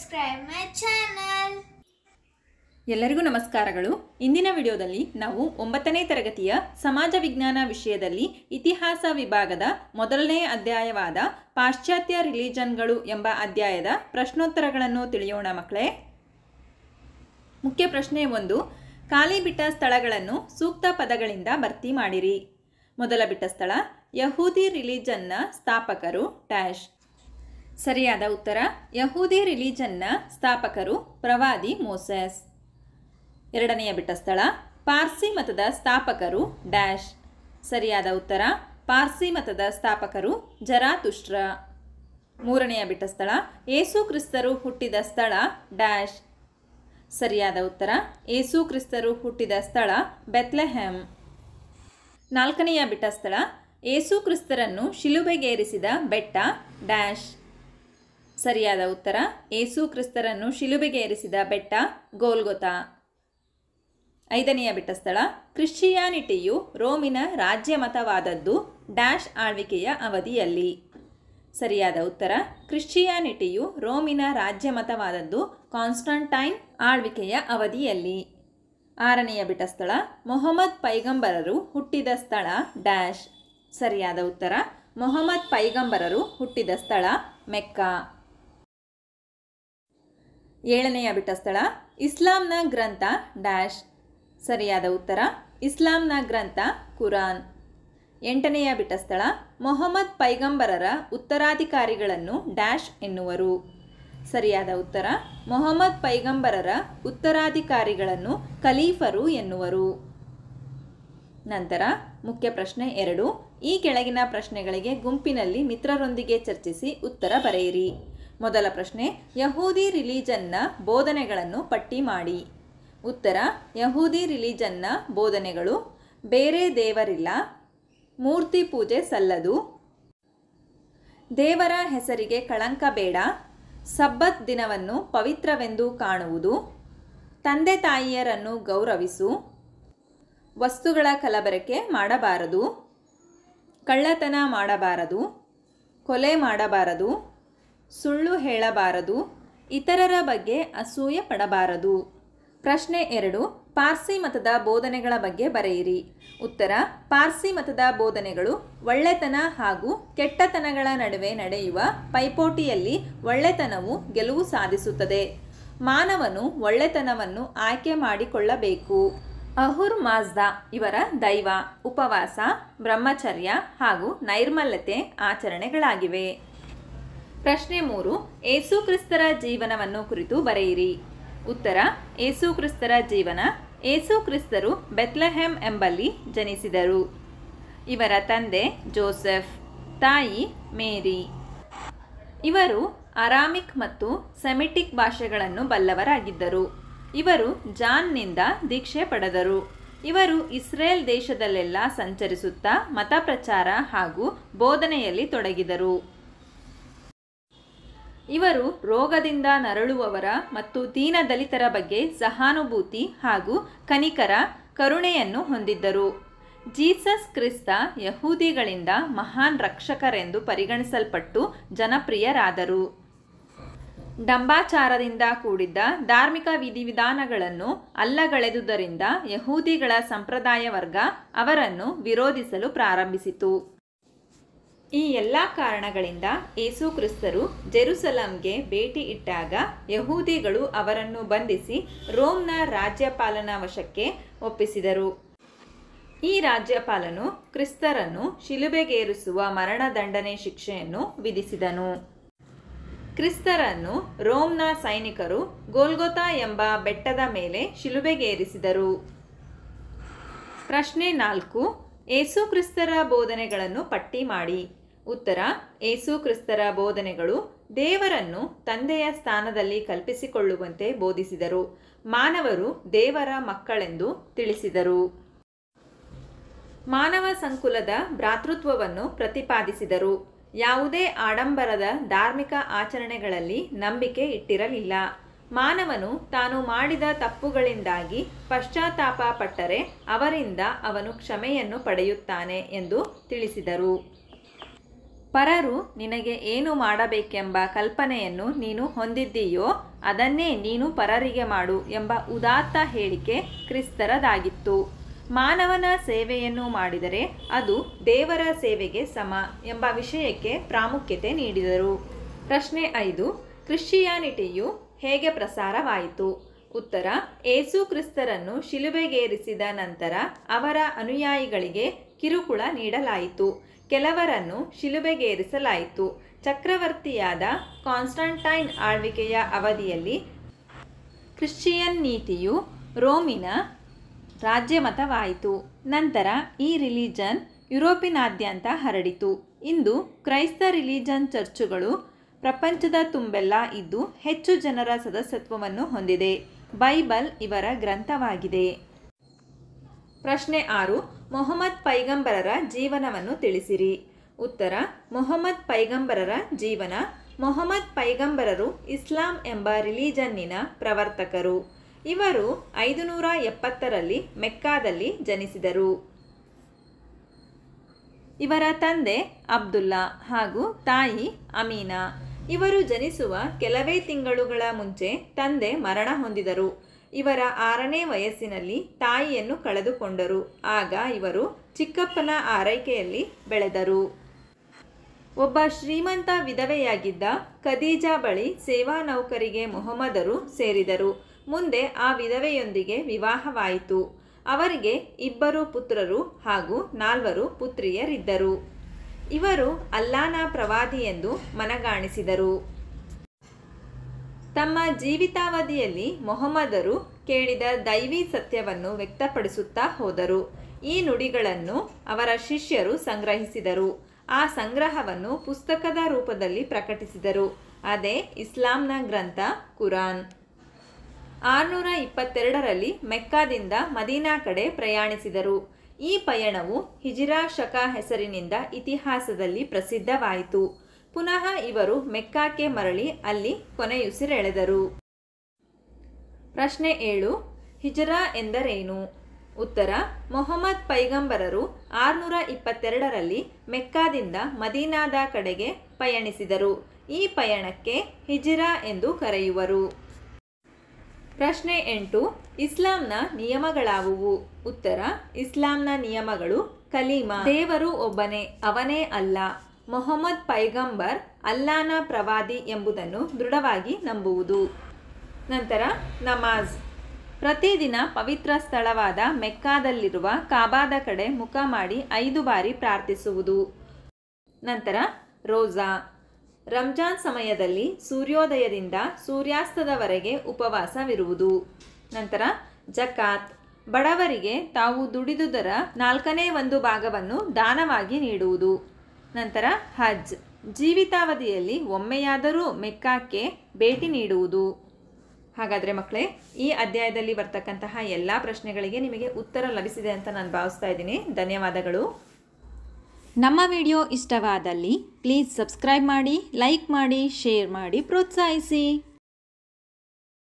subscribe my channel. ಎಲ್ಲರಿಗೂ ನಮಸ್ಕಾರಗಳು. ಇಂದಿನ ವಿಡಿಯೋದಲ್ಲಿ ನಾವು 9ನೇ ತರಗತಿಯ ಸಮಾಜ ವಿಜ್ಞಾನ ವಿಷಯದಲ್ಲಿ ಇತಿಹಾಸ ವಿಭಾಗದ ಮೊದಲನೇ ಅಧ್ಯಾಯವಾದ ಪಾಶ್ಚಾತ್ಯ ರಿಲಿಜನ್ಗಳು ಎಂಬ ಅಧ್ಯಾಯದ ಪ್ರಶ್ನೋತ್ತರಗಳನ್ನು ತಿಳಿಯೋಣ ಮಕ್ಕಳೇ. ಮುಖ್ಯ ಪ್ರಶ್ನೆ 1. ಖಾಲಿ ಬಿಟ್ಟ ಸ್ಥಳಗಳನ್ನು ಸೂಕ್ತ ಪದಗಳಿಂದ ಭರ್ತಿ ಮಾಡಿರಿ. ಮೊದಲ ಬಿಟ್ಟ ಸ್ಥಳ ಯಹೂದಿ ರಿಲಿಜನ್ನ ಸ್ಥಾಪಕರು ಡ್ಯಾಶ್. ಸರಿಯಾದ ಉತ್ತರ ಯಹೂದಿ ರಿಲಿಜನ್ನ ಸ್ಥಾಪಕರು ಪ್ರವಾದಿ ಮೋಸೆಸ್. ಎರಡನೆಯ ಬಿಟ್ಟ ಸ್ಥಳ ಪಾರ್ಸಿ ಮತದ ಸ್ಥಾಪಕರು ಡ್ಯಾಶ್. ಸರಿಯಾದ ಉತ್ತರ ಪಾರ್ಸಿ ಮತದ ಸ್ಥಾಪಕರು ಜರಾತುಷ್ಟ್ರ. ಮೂರನೆಯ ಬಿಟ್ಟ ಸ್ಥಳ ಏಸು ಕ್ರಿಸ್ತರು ಹುಟ್ಟಿದ ಸ್ಥಳ ಡ್ಯಾಶ್. ಸರಿಯಾದ ಉತ್ತರ ಏಸು ಕ್ರಿಸ್ತರು ಹುಟ್ಟಿದ ಸ್ಥಳ ಬೆತ್ಲೆಹೆಮ್. ನಾಲ್ಕನೆಯ ಬಿಟ್ಟ ಸ್ಥಳ ಏಸು ಕ್ರಿಸ್ತರನ್ನು ಶಿಲುಬೆಗೇರಿಸಿದ ಬೆಟ್ಟ ಡ್ಯಾಶ್. ಸರಿಯಾದ ಉತ್ತರ ಏಸು ಕ್ರಿಸ್ತರನ್ನು ಶಿಲುಬೆಗೇರಿಸಿದ ಬೆಟ್ಟ ಗೋಲ್ಗೊತಾ. ಐದನೆಯ ಬಿಟ್ಟ ಸ್ಥಳ ಕ್ರಿಶ್ಚಿಯಾನಿಟಿಯು ರೋಮಿನ ರಾಜ್ಯ ಮತವಾದದ್ದು ಡ್ಯಾಶ್ ಆಳ್ವಿಕೆಯ ಅವಧಿಯಲ್ಲಿ. ಸರಿಯಾದ ಉತ್ತರ ಕ್ರಿಶ್ಚಿಯಾನಿಟಿಯು ರೋಮಿನ ರಾಜ್ಯ ಮತವಾದದ್ದು ಕಾನ್ಸ್ಟಂಟೈನ್ ಆಳ್ವಿಕೆಯ ಅವಧಿಯಲ್ಲಿ. ಆರನೆಯ ಬಿಟ್ಟ ಸ್ಥಳ ಮೊಹಮ್ಮದ್ ಪೈಗಂಬರರು ಹುಟ್ಟಿದ ಸ್ಥಳ ಡ್ಯಾಶ್. ಸರಿಯಾದ ಉತ್ತರ ಮೊಹಮ್ಮದ್ ಪೈಗಂಬರರು ಹುಟ್ಟಿದ ಸ್ಥಳ ಮೆಕ್ಕಾ. ಏಳನೆಯ ಬಿಟ್ಟ ಸ್ಥಳ ಇಸ್ಲಾಂನ ಗ್ರಂಥ ಡ್ಯಾಶ್. ಸರಿಯಾದ ಉತ್ತರ ಇಸ್ಲಾಂನ ಗ್ರಂಥ ಕುರಾನ್. ಎಂಟನೆಯ ಬಿಟ್ಟ ಸ್ಥಳ ಮೊಹಮ್ಮದ್ ಪೈಗಂಬರರ ಉತ್ತರಾಧಿಕಾರಿಗಳನ್ನು ಡ್ಯಾಶ್ ಎನ್ನುವರು. ಸರಿಯಾದ ಉತ್ತರ ಮೊಹಮ್ಮದ್ ಪೈಗಂಬರರ ಉತ್ತರಾಧಿಕಾರಿಗಳನ್ನು ಖಲೀಫರು ಎನ್ನುವರು. ನಂತರ ಮುಖ್ಯ ಪ್ರಶ್ನೆ 2. ಈ ಕೆಳಗಿನ ಪ್ರಶ್ನೆಗಳಿಗೆ ಗುಂಪಿನಲ್ಲಿ ಮಿತ್ರರೊಂದಿಗೆ ಚರ್ಚಿಸಿ ಉತ್ತರ ಬರೆಯಿರಿ. ಮೊದಲ ಪ್ರಶ್ನೆ ಯಹೂದಿ ರಿಲಿಜನ್ನ ಬೋಧನೆಗಳನ್ನು ಪಟ್ಟಿ ಮಾಡಿ. ಉತ್ತರ ಯಹೂದಿ ರಿಲಿಜನ್ನ ಬೋಧನೆಗಳು ಬೇರೆ ದೇವರಿಲ್ಲ, ಮೂರ್ತಿ ಪೂಜೆ ಸಲ್ಲದು, ದೇವರ ಹೆಸರಿಗೆ ಕಳಂಕ ಬೇಡ, ಸಬ್ಬತ್ ದಿನವನ್ನು ಪವಿತ್ರವೆಂದು ಕಾಣುವುದು, ತಂದೆ ತಾಯಿಯರನ್ನು ಗೌರವಿಸು, ವಸ್ತುಗಳ ಕಲಬೆರಕೆ ಮಾಡಬಾರದು, ಕಳ್ಳತನ ಮಾಡಬಾರದು, ಕೊಲೆ ಮಾಡಬಾರದು, ಸುಳ್ಳು ಹೇಳಬಾರದು, ಇತರರ ಬಗ್ಗೆ ಅಸೂಯೆ ಪಡಬಾರದು. ಪ್ರಶ್ನೆ 2. ಪಾರ್ಸಿ ಮತದ ಬೋಧನೆಗಳ ಬಗ್ಗೆ ಬರೆಯಿರಿ. ಉತ್ತರ ಪಾರ್ಸಿ ಮತದ ಬೋಧನೆಗಳು ಒಳ್ಳೆತನ ಹಾಗೂ ಕೆಟ್ಟತನಗಳ ನಡುವೆ ನಡೆಯುವ ಪೈಪೋಟಿಯಲ್ಲಿ ಒಳ್ಳೆತನವು ಗೆಲುವು ಸಾಧಿಸುತ್ತದೆ. ಮಾನವನು ಒಳ್ಳೆತನವನ್ನು ಆಯ್ಕೆ ಮಾಡಿಕೊಳ್ಳಬೇಕು. ಅಹುರ್ ಮಾಜ್ದಾ ಇವರ ದೈವ, ಉಪವಾಸ, ಬ್ರಹ್ಮಚರ್ಯ ಹಾಗೂ ನೈರ್ಮಲ್ಯತೆ ಆಚರಣೆಗಳಾಗಿವೆ. ಪ್ರಶ್ನೆ 3. ಏಸು ಕ್ರಿಸ್ತರ ಜೀವನವನ್ನು ಕುರಿತು ಬರೆಯಿರಿ. ಉತ್ತರ ಏಸು ಕ್ರಿಸ್ತರ ಜೀವನ. ಏಸು ಕ್ರಿಸ್ತರು ಬೆತ್ಲೆಹೆಮ್ ಎಂಬಲ್ಲಿ ಜನಿಸಿದರು. ಇವರ ತಂದೆ ಜೋಸೆಫ್, ತಾಯಿ ಮೇರಿ. ಇವರು ಅರಾಮಿಕ್ ಮತ್ತು ಸೆಮಿಟಿಕ್ ಭಾಷೆಗಳನ್ನು ಬಲ್ಲವರಾಗಿದ್ದರು. ಇವರು ಜಾನ್ನಿಂದ ದೀಕ್ಷೆ ಪಡೆದರು. ಇವರು ಇಸ್ರೇಲ್ ದೇಶದಲ್ಲೆಲ್ಲ ಸಂಚರಿಸುತ್ತಾ ಮತ ಪ್ರಚಾರ ಹಾಗೂ ಬೋಧನೆಯಲ್ಲಿ ತೊಡಗಿದರು. ಇವರು ರೋಗದಿಂದ ನರಳುವವರ ಮತ್ತು ದೀನದಲಿತರ ಬಗ್ಗೆ ಸಹಾನುಭೂತಿ ಹಾಗೂ ಕನಿಕರ, ಕರುಣೆಯನ್ನು ಹೊಂದಿದ್ದರು. ಜೀಸಸ್ ಕ್ರಿಸ್ತ ಯಹೂದಿಗಳಿಂದ ಮಹಾನ್ ರಕ್ಷಕರೆಂದು ಪರಿಗಣಿಸಲ್ಪಟ್ಟು ಜನಪ್ರಿಯರಾದರು. ಡಂಬಾಚಾರದಿಂದ ಕೂಡಿದ್ದ ಧಾರ್ಮಿಕ ವಿಧಿವಿಧಾನಗಳನ್ನು ಅಲ್ಲಗಳೆದುದರಿಂದ ಯಹೂದಿಗಳ ಸಂಪ್ರದಾಯ ವರ್ಗ ಅವರನ್ನು ವಿರೋಧಿಸಲು ಪ್ರಾರಂಭಿಸಿತು. ಈ ಎಲ್ಲ ಕಾರಣಗಳಿಂದ ಏಸು ಕ್ರಿಸ್ತರು ಜೆರುಸಲಂಗೆ ಭೇಟಿ ಇಟ್ಟಾಗ ಯಹೂದಿಗಳು ಅವರನ್ನು ಬಂಧಿಸಿ ರೋಮ್ನ ರಾಜ್ಯಪಾಲನ ವಶಕ್ಕೆ ಒಪ್ಪಿಸಿದರು. ಈ ರಾಜ್ಯಪಾಲನು ಕ್ರಿಸ್ತರನ್ನು ಶಿಲುಬೆಗೇರಿಸುವ ಮರಣದಂಡನೆ ಶಿಕ್ಷೆಯನ್ನು ವಿಧಿಸಿದನು. ಕ್ರಿಸ್ತರನ್ನು ರೋಮ್ನ ಸೈನಿಕರು ಗೋಲ್ಗೊತಾ ಎಂಬ ಬೆಟ್ಟದ ಮೇಲೆ ಶಿಲುಬೆಗೇರಿಸಿದರು. ಪ್ರಶ್ನೆ 4. ಏಸು ಕ್ರಿಸ್ತರ ಬೋಧನೆಗಳನ್ನು ಪಟ್ಟಿ ಮಾಡಿ. ಉತ್ತರ ಏಸು ಕ್ರಿಸ್ತರ ಬೋಧನೆಗಳು ದೇವರನ್ನು ತಂದೆಯ ಸ್ಥಾನದಲ್ಲಿ ಕಲ್ಪಿಸಿಕೊಳ್ಳುವಂತೆ ಬೋಧಿಸಿದರು. ಮಾನವರು ದೇವರ ಮಕ್ಕಳೆಂದು ತಿಳಿಸಿದರು. ಮಾನವ ಸಂಕುಲದ ಭ್ರಾತೃತ್ವವನ್ನು ಪ್ರತಿಪಾದಿಸಿದರು. ಯಾವುದೇ ಆಡಂಬರದ ಧಾರ್ಮಿಕ ಆಚರಣೆಗಳಲ್ಲಿ ನಂಬಿಕೆ ಇಟ್ಟಿರಲಿಲ್ಲ. ಮಾನವನು ತಾನು ಮಾಡಿದ ತಪ್ಪುಗಳಿಂದಾಗಿ ಪಶ್ಚಾತ್ತಾಪ ಪಟ್ಟರೆ ಅವರಿಂದ ಅವನು ಕ್ಷಮೆಯನ್ನು ಪಡೆಯುತ್ತಾನೆ ಎಂದು ತಿಳಿಸಿದರು. ಪರರು ನಿನಗೆ ಏನು ಮಾಡಬೇಕೆಂಬ ಕಲ್ಪನೆಯನ್ನು ನೀನು ಹೊಂದಿದ್ದೀಯೋ ಅದನ್ನೇ ನೀನು ಪರರಿಗೆ ಮಾಡು ಎಂಬ ಉದಾತ್ತ ಹೇಳಿಕೆ ಕ್ರಿಸ್ತರದಾಗಿತ್ತು. ಮಾನವನ ಸೇವೆಯನ್ನು ಮಾಡಿದರೆ ಅದು ದೇವರ ಸೇವೆಗೆ ಸಮ ಎಂಬ ವಿಷಯಕ್ಕೆ ಪ್ರಾಮುಖ್ಯತೆ ನೀಡಿದರು. ಪ್ರಶ್ನೆ 5. ಕ್ರಿಶ್ಚಿಯಾನಿಟಿಯು ಹೇಗೆ ಪ್ರಸಾರವಾಯಿತು? ಉತ್ತರ: ಏಸು ಕ್ರಿಸ್ತರನ್ನು ಶಿಲುಬೆಗೇರಿಸಿದ ನಂತರ ಅವರ ಅನುಯಾಯಿಗಳಿಗೆ ಕಿರುಕುಳ ನೀಡಲಾಯಿತು. ಕೆಲವರನ್ನು ಶಿಲುಬೆಗೇರಿಸಲಾಯಿತು. ಚಕ್ರವರ್ತಿಯಾದ ಕಾನ್ಸ್ಟಂಟೈನ್ ಆಳ್ವಿಕೆಯ ಅವಧಿಯಲ್ಲಿ ಕ್ರಿಶ್ಚಿಯನ್ ನೀತಿಯು ರೋಮಿನ ರಾಜ್ಯಮತವಾಯಿತು. ನಂತರ ಈ ರಿಲಿಜನ್ ಯುರೋಪಿನಾದ್ಯಂತ ಹರಡಿತು. ಇಂದು ಕ್ರೈಸ್ತ ರಿಲಿಜನ್ ಚರ್ಚುಗಳು ಪ್ರಪಂಚದ ತುಂಬೆಲ್ಲ ಇದ್ದು ಹೆಚ್ಚು ಜನರ ಸದಸ್ಯತ್ವವನ್ನು ಹೊಂದಿದೆ. ಬೈಬಲ್ ಇವರ ಗ್ರಂಥವಾಗಿದೆ. ಪ್ರಶ್ನೆ 6. ಮೊಹಮ್ಮದ್ ಪೈಗಂಬರರ ಜೀವನವನ್ನು ತಿಳಿಸಿರಿ. ಉತ್ತರ: ಮೊಹಮ್ಮದ್ ಪೈಗಂಬರರ ಜೀವನ. ಮೊಹಮ್ಮದ್ ಪೈಗಂಬರರು ಇಸ್ಲಾಂ ಎಂಬ ರಿಲಿಜನ್ನಿನ ಪ್ರವರ್ತಕರು. ಇವರು 570ರಲ್ಲಿ ಮೆಕ್ಕಾದಲ್ಲಿ ಜನಿಸಿದರು. ಇವರ ತಂದೆ ಅಬ್ದುಲ್ಲಾ ಹಾಗೂ ತಾಯಿ ಅಮೀನಾ. ಇವರು ಜನಿಸುವ ಕೆಲವೇ ತಿಂಗಳುಗಳ ಮುಂಚೆ ತಂದೆ ಮರಣ ಹೊಂದಿದರು. ಇವರ 6ನೇ ವಯಸ್ಸಿನಲ್ಲಿ ತಾಯಿಯನ್ನು ಕಳೆದುಕೊಂಡರು. ಆಗ ಇವರು ಚಿಕ್ಕಪ್ಪನ ಆರೈಕೆಯಲ್ಲಿ ಬೆಳೆದರು. ಒಬ್ಬ ಶ್ರೀಮಂತ ವಿಧವೆಯಾಗಿದ್ದ ಖದೀಜಾ ಬಳಿ ಸೇವಾ ನೌಕರಿಗೆ ಮೊಹಮ್ಮದರು ಸೇರಿದರು. ಮುಂದೆ ಆ ವಿಧವೆಯೊಂದಿಗೆ ವಿವಾಹವಾಯಿತು. ಅವರಿಗೆ 2 ಪುತ್ರರು ಹಾಗೂ 4 ಪುತ್ರಿಯರಿದ್ದರು. ಇವರು ಅಲ್ಲಾನ ಪ್ರವಾದಿ ಎಂದು ಮನಗಾಣಿಸಿದರು. ತಮ್ಮ ಜೀವಿತಾವಧಿಯಲ್ಲಿ ಮೊಹಮ್ಮದರು ಕೇಳಿದ ದೈವಿ ಸತ್ಯವನ್ನು ವ್ಯಕ್ತಪಡಿಸುತ್ತಾ ಹೋದರು. ಈ ನುಡಿಗಳನ್ನು ಅವರ ಶಿಷ್ಯರು ಸಂಗ್ರಹಿಸಿದರು. ಆ ಸಂಗ್ರಹವನ್ನು ಪುಸ್ತಕದ ರೂಪದಲ್ಲಿ ಪ್ರಕಟಿಸಿದರು. ಅದೇ ಇಸ್ಲಾಂನ ಗ್ರಂಥ ಕುರಾನ್. 622ರಲ್ಲಿ ಮೆಕ್ಕಾದಿಂದ ಮದೀನಾ ಕಡೆ ಪ್ರಯಾಣಿಸಿದರು. ಈ ಪಯಣವು ಹಿಜಿರಾ ಶಕ ಹೆಸರಿನಿಂದ ಇತಿಹಾಸದಲ್ಲಿ ಪ್ರಸಿದ್ಧವಾಯಿತು. ಪುನಃ ಇವರು ಮೆಕ್ಕಾಕ್ಕೆ ಮರಳಿ ಅಲ್ಲಿ ಕೊನೆಯುಸಿರೆಳೆದರು. ಪ್ರಶ್ನೆ 7. ಹಿಜರಾ ಎಂದರೇನು? ಉತ್ತರ: ಮೊಹಮ್ಮದ್ ಪೈಗಂಬರರು 622ರಲ್ಲಿ ಮೆಕ್ಕಾದಿಂದ ಮದೀನಾದ ಕಡೆಗೆ ಪಯಣಿಸಿದರು. ಈ ಪಯಣಕ್ಕೆ ಹಿಜಿರಾ ಎಂದು ಕರೆಯುವರು. ಪ್ರಶ್ನೆ 8. ಇಸ್ಲಾಂನ ನಿಯಮಗಳಾವುವು? ಉತ್ತರ: ಇಸ್ಲಾಂನ ನಿಯಮಗಳು ಕಲೀಮಾ, ದೇವರು ಒಬ್ಬನೇ, ಅವನೇ ಅಲ್ಲ, ಮೊಹಮ್ಮದ್ ಪೈಗಂಬರ್ ಅಲ್ಲಾನ ಪ್ರವಾದಿ ಎಂಬುದನ್ನು ದೃಢವಾಗಿ ನಂಬುವುದು. ನಂತರ ನಮಾಜ್, ಪ್ರತಿದಿನ ಪವಿತ್ರ ಸ್ಥಳವಾದ ಮೆಕ್ಕಾದಲ್ಲಿರುವ ಕಾಬಾದ ಕಡೆ ಮುಖ ಮಾಡಿ 5 ಬಾರಿ ಪ್ರಾರ್ಥಿಸುವುದು. ನಂತರ ರೋಜಾ, ರಂಜಾನ್ ಸಮಯದಲ್ಲಿ ಸೂರ್ಯೋದಯದಿಂದ ಸೂರ್ಯಾಸ್ತದವರೆಗೆ ಉಪವಾಸವಿರುವುದು. ನಂತರ ಜಕಾತ್, ಬಡವರಿಗೆ ತಾವು ದುಡಿದುದರ 4ನೇ 1 ಭಾಗವನ್ನು ದಾನವಾಗಿ ನೀಡುವುದು. ನಂತರ ಹಜ್, ಜೀವಿತಾವಧಿಯಲ್ಲಿ ಒಮ್ಮೆಯಾದರೂ ಮೆಕ್ಕಾಕ್ಕೆ ಭೇಟಿ ನೀಡುವುದು. ಹಾಗಾದರೆ ಮಕ್ಕಳೇ, ಈ ಅಧ್ಯಾಯದಲ್ಲಿ ಬರ್ತಕ್ಕಂತಹ ಎಲ್ಲ ಪ್ರಶ್ನೆಗಳಿಗೆ ನಿಮಗೆ ಉತ್ತರ ಲಭಿಸಿದೆ ಅಂತ ನಾನು ಭಾವಿಸ್ತಾ ಇದ್ದೀನಿ. ಧನ್ಯವಾದಗಳು. ನಮ್ಮ ವಿಡಿಯೋ ಇಷ್ಟವಾದಲ್ಲಿ ಪ್ಲೀಸ್ ಸಬ್ಸ್ಕ್ರೈಬ್ ಮಾಡಿ, ಲೈಕ್ ಮಾಡಿ, ಶೇರ್ ಮಾಡಿ, ಪ್ರೋತ್ಸಾಹಿಸಿ.